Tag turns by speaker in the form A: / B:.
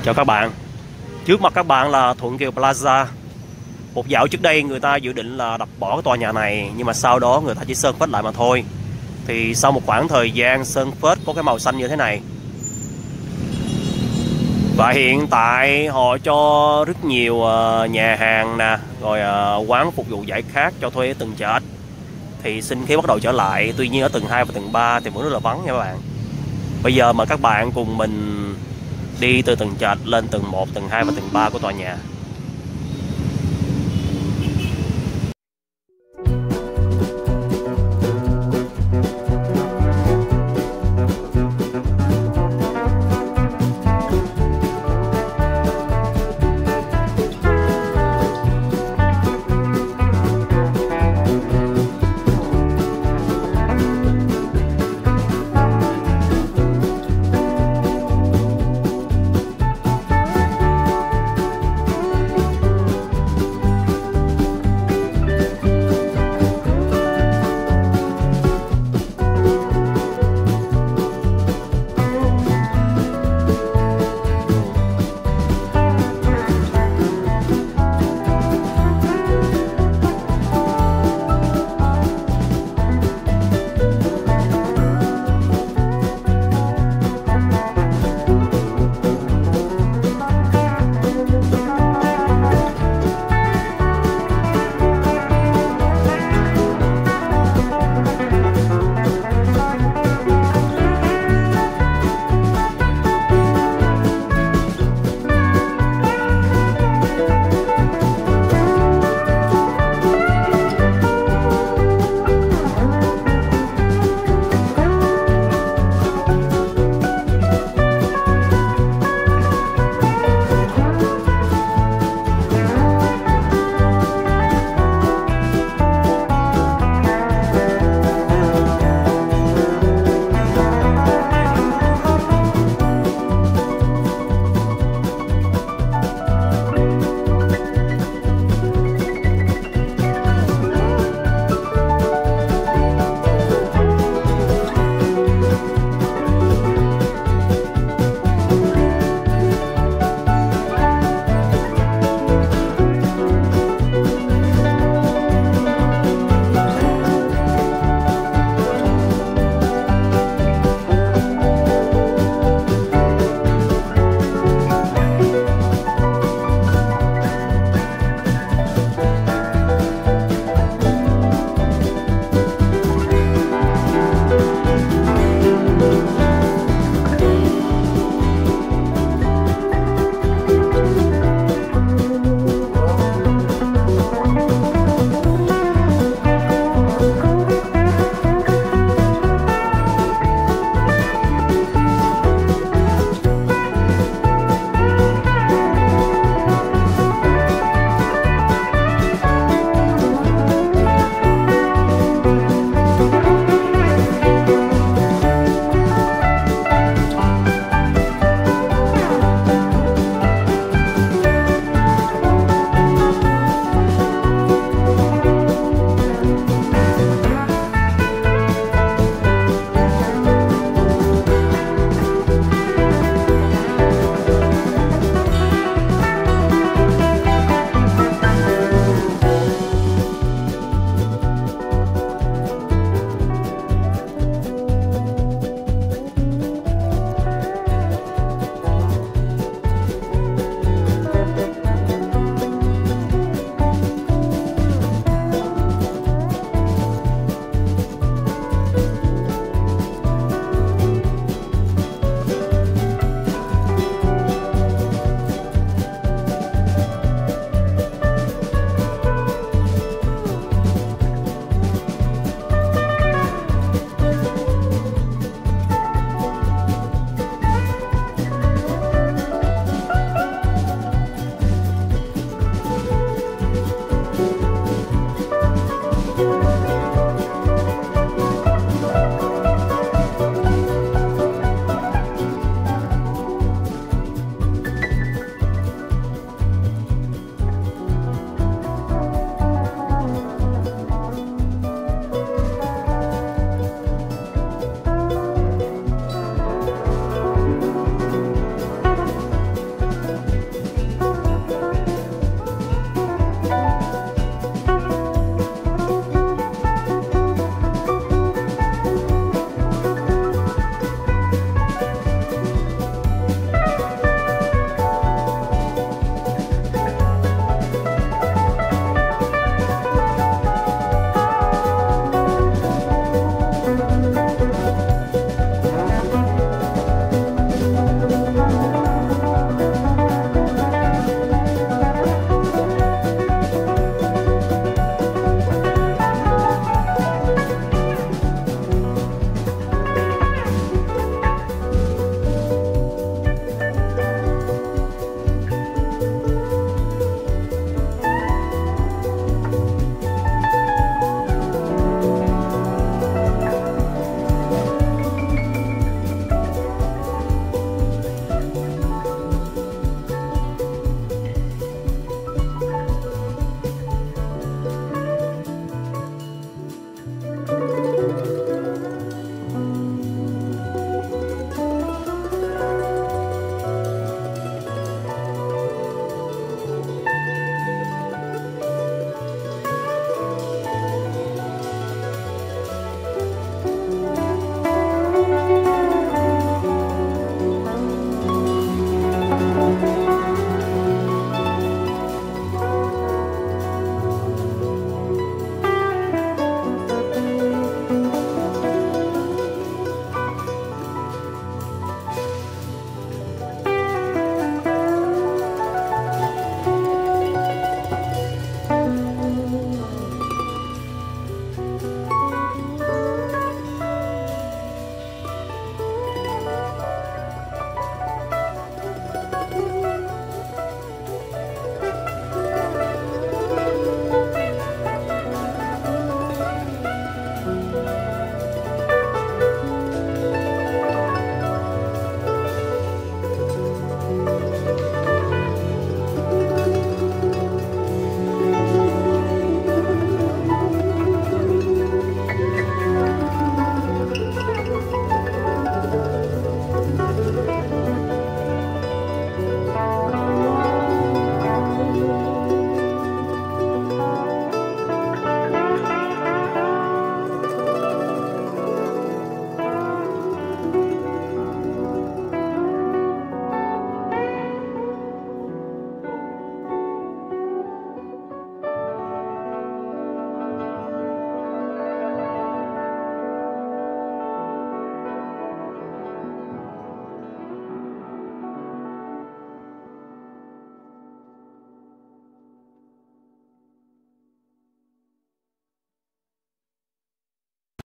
A: Chào các bạn. Trước mặt các bạn là Thuận Kiều Plaza. Một dạo trước đây người ta dự định là đập bỏ cái tòa nhà này, nhưng mà sau đó người ta chỉ sơn phết lại mà thôi. Thì sau một khoảng thời gian sơn phết có cái màu xanh như thế này. Và hiện tại họ cho rất nhiều nhà hàng nè, rồi quán phục vụ giải khát cho thuê ở tầng trệt. Thì sinh khí bắt đầu trở lại. Tuy nhiên ở tầng 2 và tầng 3 thì vẫn rất là vắng nha các bạn. Bây giờ mà các bạn cùng mình đi từ tầng trệt lên tầng 1, tầng 2 và tầng 3 của tòa nhà.